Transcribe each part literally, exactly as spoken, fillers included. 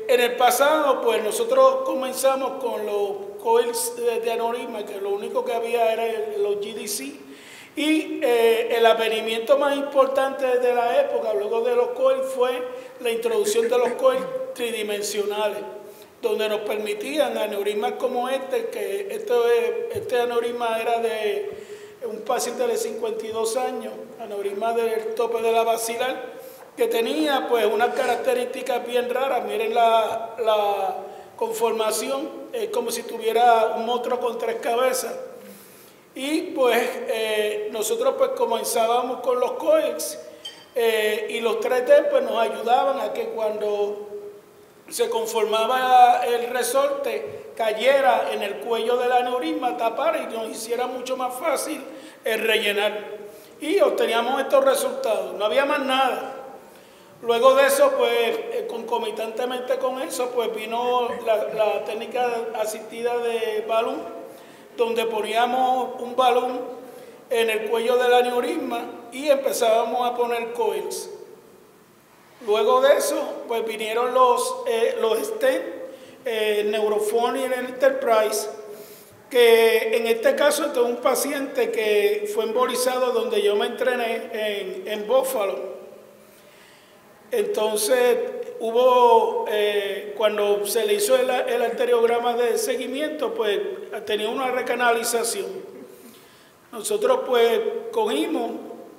en el pasado, pues nosotros comenzamos con los coils de, de aneurisma, que lo único que había era el, los G D C, y eh, el avenimiento más importante de la época, luego de los coils, fue la introducción de los coils tridimensionales, donde nos permitían aneurismas como este, que esto es, este aneurisma era de un paciente de cincuenta y dos años, aneurisma del tope de la basilar, que tenía pues unas características bien raras. Miren la, la conformación, es como si tuviera un monstruo con tres cabezas. Y pues eh, nosotros pues comenzábamos con los coils eh, y los tres D pues nos ayudaban a que cuando se conformaba el resorte cayera en el cuello del aneurisma, tapara y nos hiciera mucho más fácil el rellenar. Y obteníamos estos resultados, no había más nada. Luego de eso, pues eh, concomitantemente con eso, pues vino la, la técnica asistida de balón, donde poníamos un balón en el cuello del aneurisma y empezábamos a poner coils. Luego de eso, pues vinieron los, eh, los stents, eh, Neurophone y el Enterprise, que en este caso este es un paciente que fue embolizado donde yo me entrené en, en Buffalo. Entonces, hubo, eh, cuando se le hizo el, el arteriograma de seguimiento, pues tenía una recanalización. Nosotros pues cogimos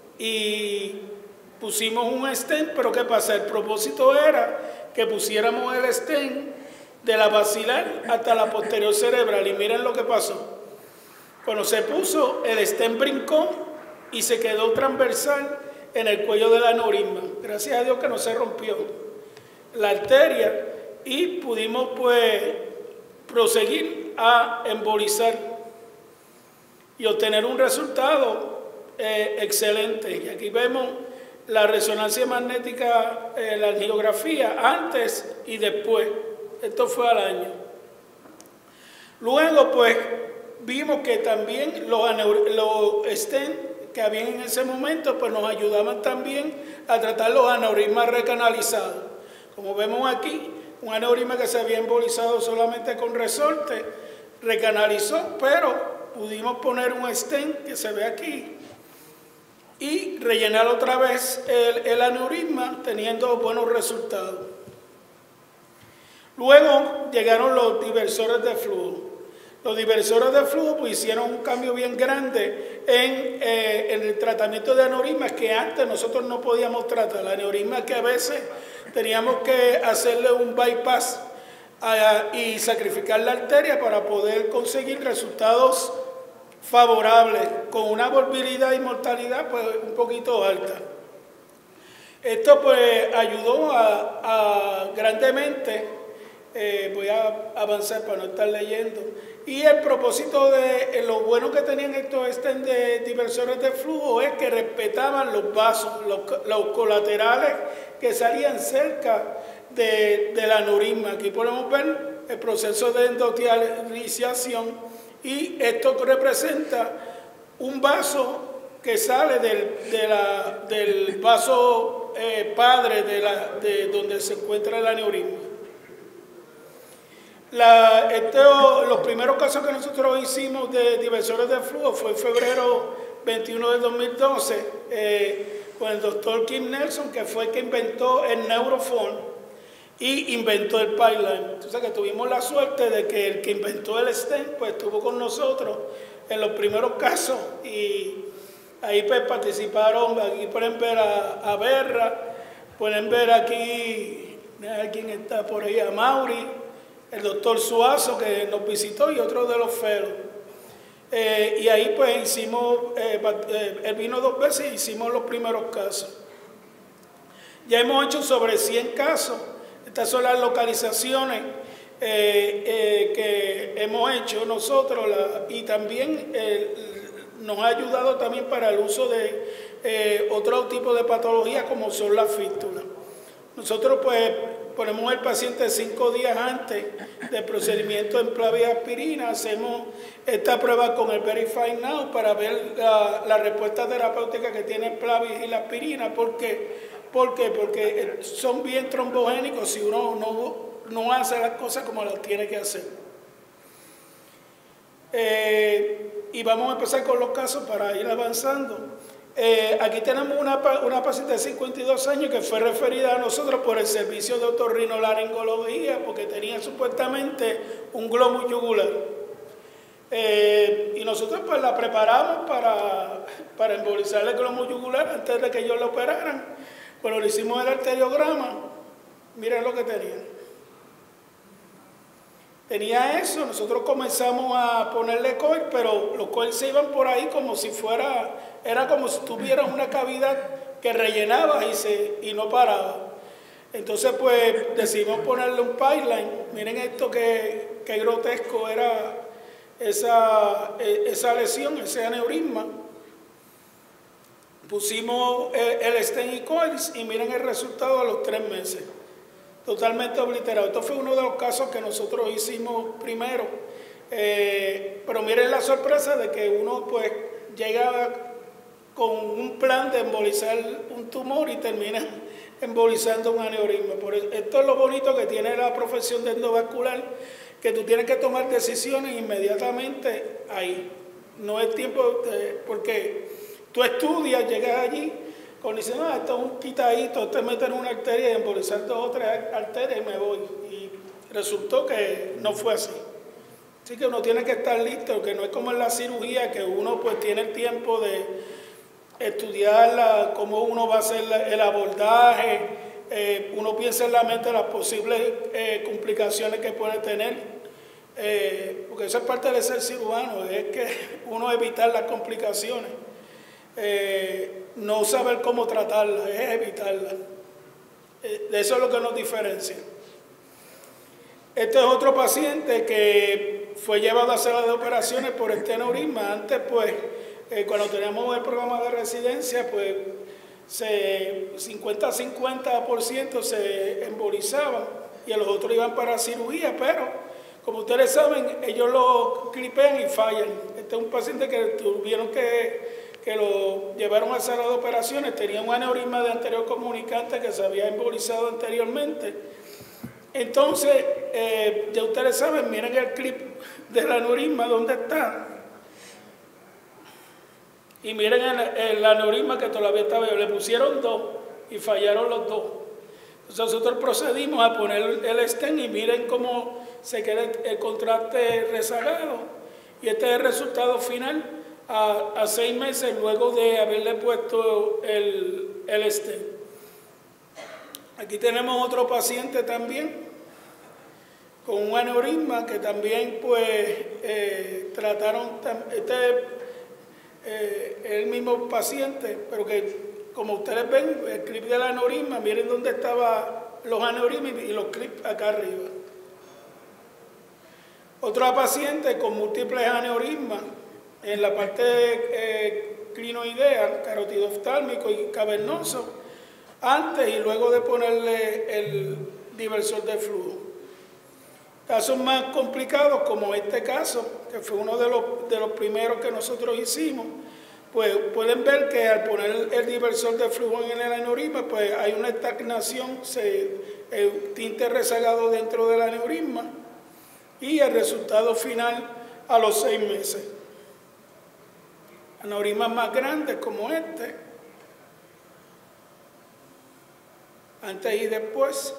y pusimos un stent, pero ¿qué pasa? El propósito era que pusiéramos el stent de la basilar hasta la posterior cerebral, y miren lo que pasó. Cuando se puso, el stent brincó y se quedó transversal en el cuello del aneurisma. Gracias a Dios que no se rompió la arteria y pudimos pues proseguir a embolizar y obtener un resultado eh, excelente. Y aquí vemos la resonancia magnética, eh, la angiografía antes y después. Esto fue al año. Luego pues vimos que también los, los stents que habían en ese momento pues nos ayudaban también a tratar los aneurismas recanalizados. Como vemos aquí, un aneurisma que se había embolizado solamente con resorte, recanalizó, pero pudimos poner un stent que se ve aquí y rellenar otra vez el, el aneurisma teniendo buenos resultados. Luego llegaron los diversores de flujo. Los diversores de flujo pues, hicieron un cambio bien grande en, eh, en el tratamiento de aneurismas que antes nosotros no podíamos tratar. La aneurisma que a veces teníamos que hacerle un bypass a, y sacrificar la arteria para poder conseguir resultados favorables con una morbilidad y mortalidad pues, un poquito alta. Esto pues ayudó a, a grandemente, eh, voy a avanzar para no estar leyendo. Y el propósito de lo bueno que tenían estos stents de diversores de flujo es que respetaban los vasos, los, los colaterales que salían cerca de, del aneurisma. Aquí podemos ver el proceso de endotialización y esto representa un vaso que sale del, de la, del vaso eh, padre de, la, de donde se encuentra el aneurisma. La, este, los primeros casos que nosotros hicimos de diversores de flujo fue en febrero veintiuno de dos mil doce eh, con el doctor Kim Nelson, que fue el que inventó el Neurophone y inventó el pipeline. Entonces que tuvimos la suerte de que el que inventó el stent pues estuvo con nosotros en los primeros casos y ahí pues participaron. Aquí pueden ver a, a Berra, pueden ver aquí quién está por ahí, a Mauri, el doctor Suazo que nos visitó y otro de los felos. Eh, y ahí pues hicimos, eh, eh, él vino dos veces y hicimos los primeros casos. Ya hemos hecho sobre cien casos. Estas son las localizaciones eh, eh, que hemos hecho nosotros la, y también eh, nos ha ayudado también para el uso de eh, otro tipo de patologías como son las fístulas. Nosotros pues ponemos al paciente cinco días antes del procedimiento en Plavix aspirina, hacemos esta prueba con el Verify Now para ver la, la respuesta terapéutica que tiene el Plavix y la aspirina. ¿Por qué? ¿Por qué? Porque son bien trombogénicos si uno no no hace las cosas como las tiene que hacer. Eh, y vamos a empezar con los casos para ir avanzando. Eh, aquí tenemos una, una paciente de cincuenta y dos años que fue referida a nosotros por el servicio de otorrinolaringología porque tenía supuestamente un glomo yugular. Eh, y nosotros pues la preparamos para, para embolizar el glomo yugular antes de que ellos la operaran. Bueno, le hicimos el arteriograma. Miren lo que tenía. Tenía eso, nosotros comenzamos a ponerle coil, pero los coils se iban por ahí como si fuera, era como si tuviera una cavidad que rellenaba y, se, y no paraba. Entonces pues decidimos ponerle un pipeline. Miren esto que, que grotesco era esa, esa lesión, ese aneurisma. Pusimos el, el stent y coils y miren el resultado a los tres meses. Totalmente obliterado. Esto fue uno de los casos que nosotros hicimos primero. Eh, pero miren la sorpresa de que uno pues llega con un plan de embolizar un tumor y termina embolizando un aneurisma. Por eso, esto es lo bonito que tiene la profesión de endovascular, que tú tienes que tomar decisiones inmediatamente ahí. No es tiempo, de, porque tú estudias, llegas allí, cuando dicen, ah, esto es un quitadito, te meten una arteria y embolizar dos o tres arterias y me voy. Y resultó que no fue así. Así que uno tiene que estar listo, que no es como en la cirugía, que uno pues tiene el tiempo de estudiar la, cómo uno va a hacer la, el abordaje, eh, uno piensa en la mente las posibles eh, complicaciones que puede tener, eh, porque eso es parte de ser cirujano, es que uno evitar las complicaciones. Eh, no saber cómo tratarla, es evitarla. Eh, eso es lo que nos diferencia. Este es otro paciente que fue llevado a sala de operaciones por este aneurisma. Antes, pues, eh, cuando teníamos el programa de residencia, pues, cincuenta a cincuenta por ciento se embolizaban y los otros iban para cirugía, pero, como ustedes saben, ellos lo clipean y fallan. Este es un paciente que tuvieron que... que lo llevaron a sala de operaciones, tenía un aneurisma de anterior comunicante que se había embolizado anteriormente. Entonces, eh, ya ustedes saben, miren el clip del aneurisma, ¿dónde está? Y miren el, el aneurisma que todavía estaba, le pusieron dos y fallaron los dos. Entonces nosotros procedimos a poner el stent y miren cómo se queda el, el contraste rezagado. Y este es el resultado final. A, a seis meses luego de haberle puesto el, el stent. Aquí tenemos otro paciente también con un aneurisma que también pues eh, trataron, este eh, es el mismo paciente, pero que como ustedes ven, el clip del aneurisma, miren dónde estaban los aneurismas y los clips acá arriba. Otro paciente con múltiples aneurismas en la parte eh, clinoidea, carotido oftálmico y cavernoso, antes y luego de ponerle el diversor de flujo. Casos más complicados como este caso, que fue uno de los, de los primeros que nosotros hicimos, pues pueden ver que al poner el diversor de flujo en el aneurisma, pues hay una estagnación, se, el tinte rezagado dentro del aneurisma y el resultado final a los seis meses. Aneurismas más grandes como este, antes y después.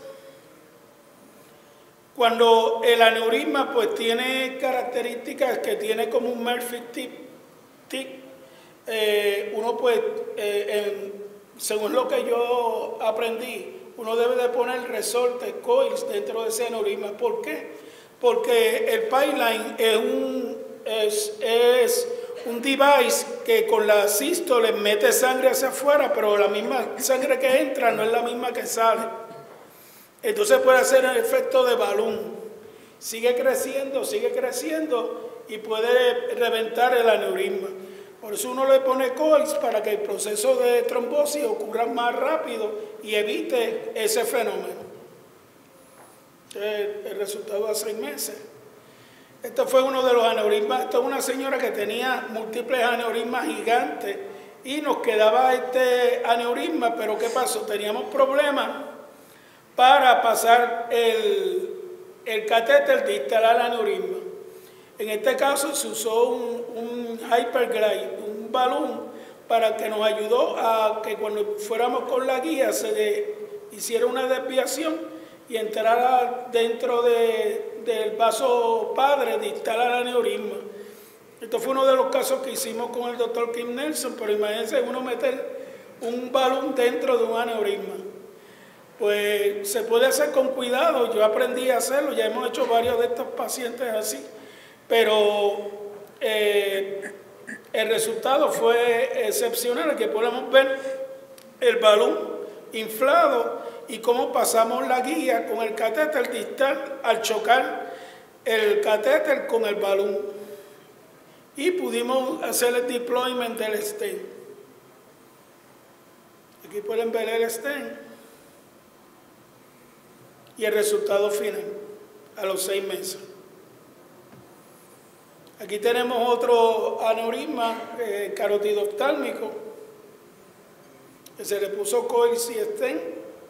Cuando el aneurisma pues tiene características que tiene como un Murphy tip, tip eh, uno pues, eh, en, según lo que yo aprendí, uno debe de poner resortes, coils dentro de ese aneurisma. ¿Por qué? Porque el pipeline es un, es, es un device que con la sístole mete sangre hacia afuera, pero la misma sangre que entra no es la misma que sale. Entonces puede hacer el efecto de balón. Sigue creciendo, sigue creciendo y puede reventar el aneurisma. Por eso uno le pone coils para que el proceso de trombosis ocurra más rápido y evite ese fenómeno. El, el resultado a seis meses. Este fue uno de los aneurismas. Esta es una señora que tenía múltiples aneurismas gigantes y nos quedaba este aneurisma, pero ¿qué pasó? Teníamos problemas para pasar el, el catéter de instalar el aneurisma. En este caso se usó un, un hyperglide, un balón, para que nos ayudó a que cuando fuéramos con la guía se de, hiciera una desviación y entrara dentro de, del vaso padre de instalar el aneurisma. Esto fue uno de los casos que hicimos con el doctor Kim Nelson, pero imagínense uno meter un balón dentro de un aneurisma. Pues se puede hacer con cuidado, yo aprendí a hacerlo, ya hemos hecho varios de estos pacientes así, pero eh, el resultado fue excepcional, que podemos ver el balón inflado y cómo pasamos la guía con el catéter distal al chocar el catéter con el balón. Y pudimos hacer el deployment del stent. Aquí pueden ver el stent y el resultado final a los seis meses. Aquí tenemos otro aneurisma eh, carótido oftálmico que se le puso coil y stent.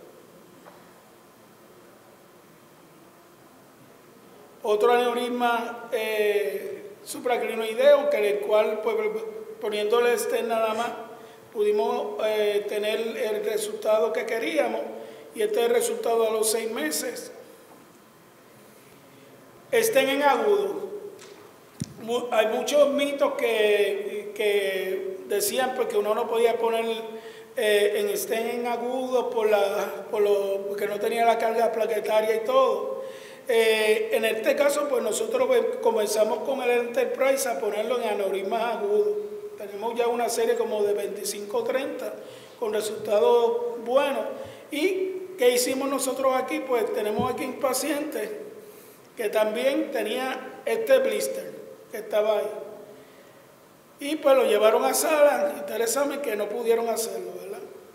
Otro aneurisma eh, supraclinoideo, que el cual, pues, poniéndole stent nada más, pudimos eh, tener el resultado que queríamos, y este es el resultado a los seis meses. Stent en agudo. Hay muchos mitos que, que decían pues, que uno no podía poner eh, en stent en agudo por la, por lo, porque no tenía la carga plaquetaria y todo. Eh, en este caso, pues nosotros comenzamos con el Enterprise a ponerlo en aneurismas agudos. Tenemos ya una serie como de veinticinco o treinta con resultados buenos. ¿Y qué hicimos nosotros aquí? Pues tenemos aquí un paciente que también tenía este blister que estaba ahí. Y pues lo llevaron a sala, interesante que no pudieron hacerlo, ¿verdad?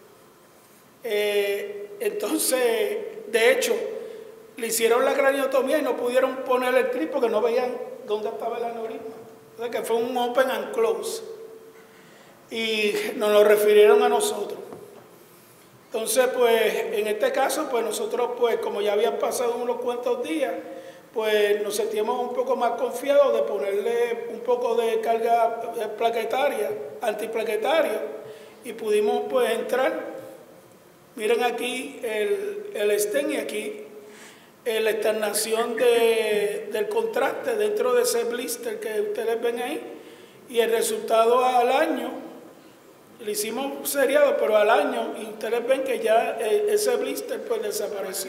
Eh, entonces, de hecho, le hicieron la craniotomía y no pudieron poner el clip porque no veían dónde estaba el aneurisma. O sea que fue un open and close. Y nos lo refirieron a nosotros. Entonces, pues, en este caso, pues nosotros, pues, como ya habían pasado unos cuantos días, pues nos sentíamos un poco más confiados de ponerle un poco de carga plaquetaria, antiplaquetaria, y pudimos, pues, entrar. Miren aquí el, el stent y aquí la externación de, del contraste dentro de ese blister que ustedes ven ahí, y el resultado al año, le hicimos seriado, pero al año, y ustedes ven que ya eh, ese blister pues desapareció.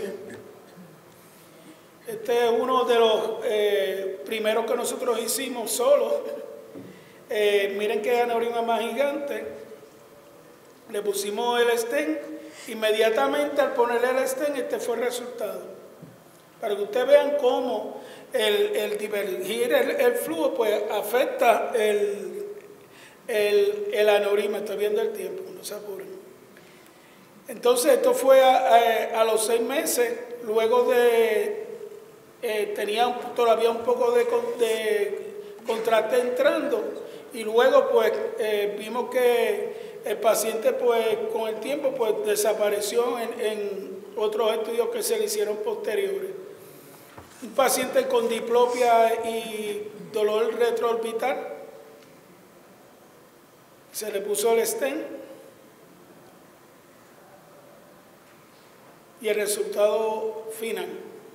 Este es uno de los eh, primeros que nosotros hicimos solos. Eh, miren qué aneurisma más gigante. Le pusimos el stent, inmediatamente al ponerle el stent, este fue el resultado. Para que ustedes vean cómo el, el divergir el, el flujo pues afecta el, el, el aneurisma. Estoy viendo el tiempo, no se apuren. Entonces esto fue a, a, a los seis meses, luego de, eh, tenía un, todavía un poco de, de contraste entrando, y luego pues eh, vimos que el paciente pues con el tiempo pues desapareció en, en otros estudios que se le hicieron posteriores. Un paciente con diplopia y dolor retroorbital, se le puso el stent y el resultado final.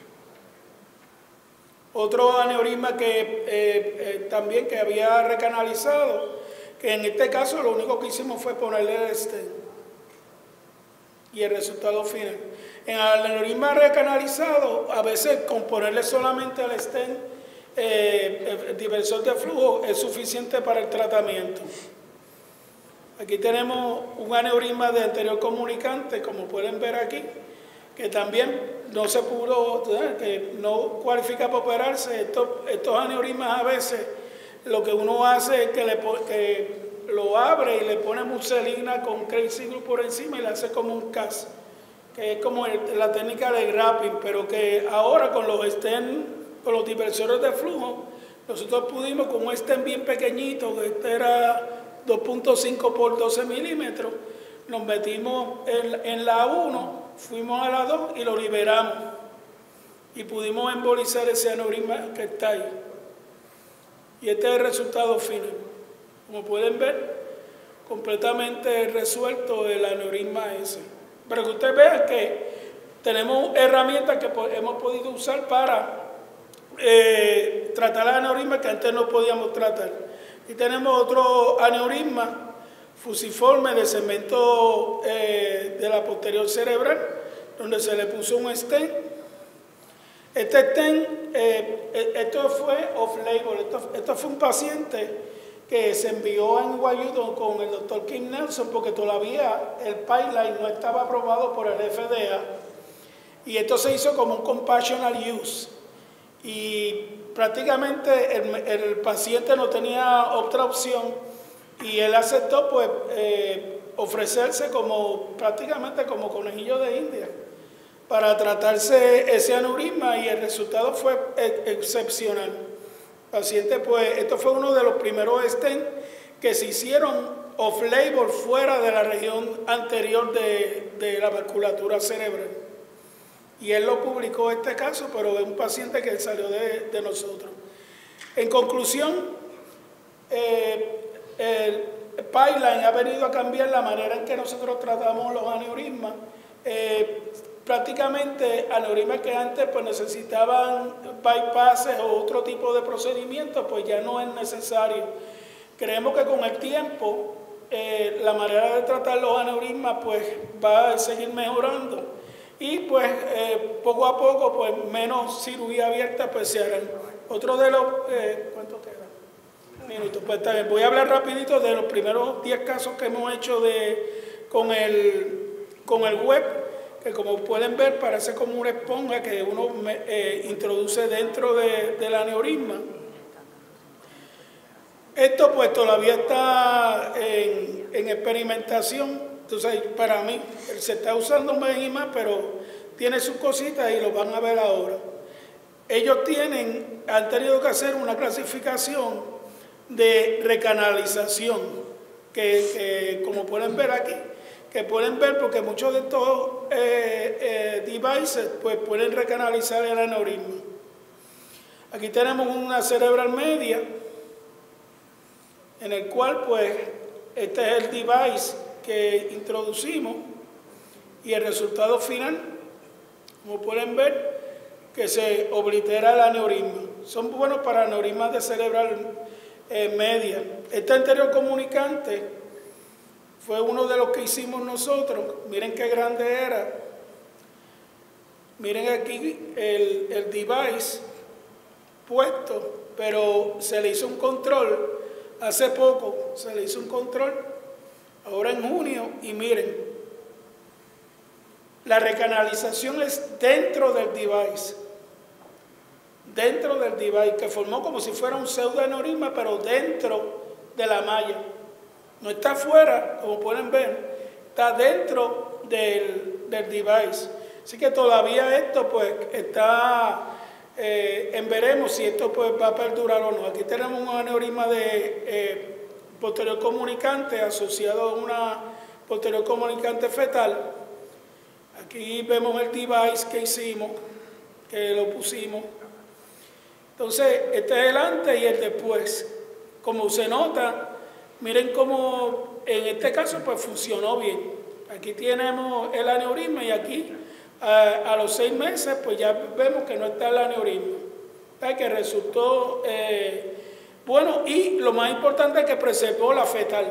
Otro aneurisma que eh, eh, también que había recanalizado, que en este caso lo único que hicimos fue ponerle el stent y el resultado final. En el aneurisma recanalizado, a veces con ponerle solamente el stent, eh, el diversor de flujo es suficiente para el tratamiento. Aquí tenemos un aneurisma de anterior comunicante, como pueden ver aquí, que también no se pudo, que no cualifica para operarse. Estos, estos aneurismas a veces lo que uno hace es que, le, que lo abre y le pone muselina con crazy glue por encima y le hace como un cast, que es como el, la técnica de grappling, pero que ahora con los stent, con los diversores de flujo, nosotros pudimos con un stent bien pequeñito, que este era dos punto cinco por doce milímetros, nos metimos en, en la uno, fuimos a la dos y lo liberamos. y pudimos embolizar ese aneurisma que está ahí. Y este es el resultado final. Como pueden ver, completamente resuelto el aneurisma ese. Pero que ustedes vean que tenemos herramientas que hemos podido usar para eh, tratar el aneurisma que antes no podíamos tratar. Y tenemos otro aneurisma fusiforme de segmento eh, de la posterior cerebral, donde se le puso un stent. Este stent, eh, esto fue off-label, esto, esto fue un paciente que se envió en Washington con el doctor Kim Nelson porque todavía el pipeline no estaba aprobado por el F D A, y esto se hizo como un compassionate use, y prácticamente el, el paciente no tenía otra opción y él aceptó pues eh, ofrecerse como prácticamente como conejillo de India para tratarse ese aneurisma, y el resultado fue ex excepcional. Paciente, pues, esto fue uno de los primeros stents que se hicieron off-label fuera de la región anterior de, de la vasculatura cerebral. Y él lo publicó este caso, pero es un paciente que salió de, de nosotros. En conclusión, eh, el pipeline ha venido a cambiar la manera en que nosotros tratamos los aneurismas. Eh, prácticamente aneurismas que antes pues necesitaban bypasses o otro tipo de procedimientos, pues ya no es necesario. Creemos que con el tiempo eh, la manera de tratar los aneurismas pues va a seguir mejorando, y pues eh, poco a poco pues menos cirugía abierta pues se harán. Otro de los eh, ¿cuánto queda? Minutos. Pues está bien. Voy a hablar rapidito de los primeros diez casos que hemos hecho de con el con el web, que como pueden ver parece como una esponja que uno eh, introduce dentro de, del aneurisma. Esto pues todavía está en, en experimentación. Entonces para mí se está usando más y más, pero tiene sus cositas y lo van a ver ahora. Ellos tienen, han tenido que hacer una clasificación de recanalización, que, que como pueden ver aquí, que pueden ver porque muchos de estos eh, eh, devices pues pueden recanalizar el aneurisma. Aquí tenemos una cerebral media, en el cual pues este es el device que introducimos, y el resultado final, como pueden ver, que se oblitera el aneurisma. Son buenos para aneurismas de cerebral eh, media. Este anterior comunicante fue uno de los que hicimos nosotros. Miren qué grande era. Miren aquí el, el device puesto, pero se le hizo un control hace poco, se le hizo un control ahora en junio, y miren, la recanalización es dentro del device, dentro del device, que formó como si fuera un pseudoaneurisma, pero dentro de la malla. No está afuera, como pueden ver, está dentro del, del device. Así que todavía esto pues está eh, en veremos si esto pues va a perdurar o no. Aquí tenemos un aneurisma de eh, posterior comunicante asociado a una posterior comunicante fetal. Aquí vemos el device que hicimos, que lo pusimos. Entonces, este es el antes y el después. Como se nota, miren cómo en este caso pues funcionó bien. Aquí tenemos el aneurisma, y aquí a, a los seis meses pues ya vemos que no está el aneurisma, ¿verdad? Que resultó eh, bueno, y lo más importante es que preservó la fetal,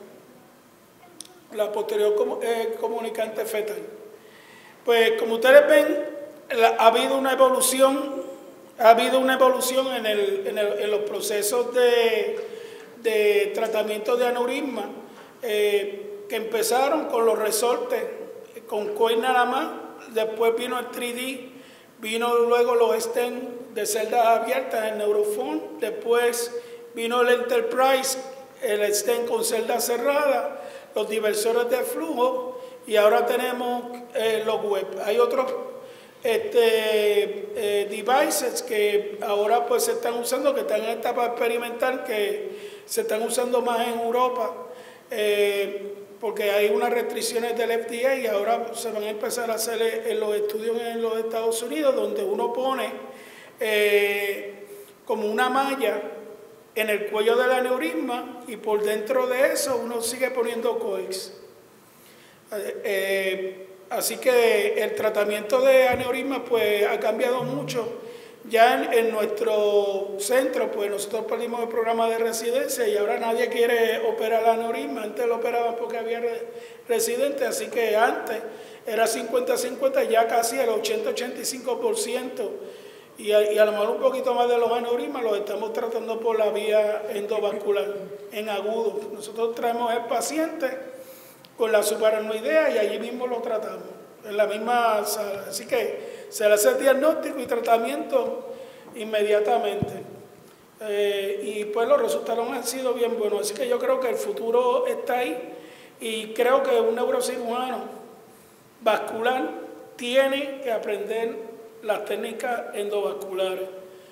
la posterior com, eh, comunicante fetal. Pues como ustedes ven, la, ha habido una evolución, ha habido una evolución en, el, en, el, en los procesos de de tratamiento de aneurisma, eh, que empezaron con los resortes, con coil nada más, después vino el tres D, vino luego los stents de celdas abiertas en Neurophone, después vino el Enterprise, el stent con celdas cerradas, los diversores de flujo, y ahora tenemos eh, los web. Hay otros este, eh, devices que ahora pues se están usando, que están en etapa experimental, que se están usando más en Europa. Eh, porque hay unas restricciones del F D A y ahora se van a empezar a hacer en los estudios en los Estados Unidos, donde uno pone eh, como una malla en el cuello del aneurisma y por dentro de eso uno sigue poniendo coils. Eh, eh, así que el tratamiento de aneurisma pues ha cambiado mucho. Ya en, en nuestro centro, pues nosotros perdimos el programa de residencia y ahora nadie quiere operar la aneurisma. Antes lo operaban porque había re, residentes, así que antes era cincuenta cincuenta, ya casi el ochenta ochenta y cinco por ciento. Y a, y a lo mejor un poquito más de los aneurismas los estamos tratando por la vía endovascular, en agudo. Nosotros traemos al paciente con la subaracnoidea y allí mismo lo tratamos, en la misma sala. Así que se le hace el diagnóstico y tratamiento inmediatamente. Eh, y pues los resultados han sido bien buenos. Así que yo creo que el futuro está ahí y creo que un neurocirujano vascular tiene que aprender las técnicas endovasculares.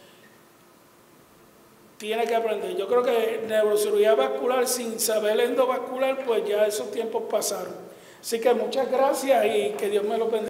Tiene que aprender. Yo creo que neurocirugía vascular sin saber endovascular, pues ya esos tiempos pasaron. Así que muchas gracias y que Dios me lo bendiga.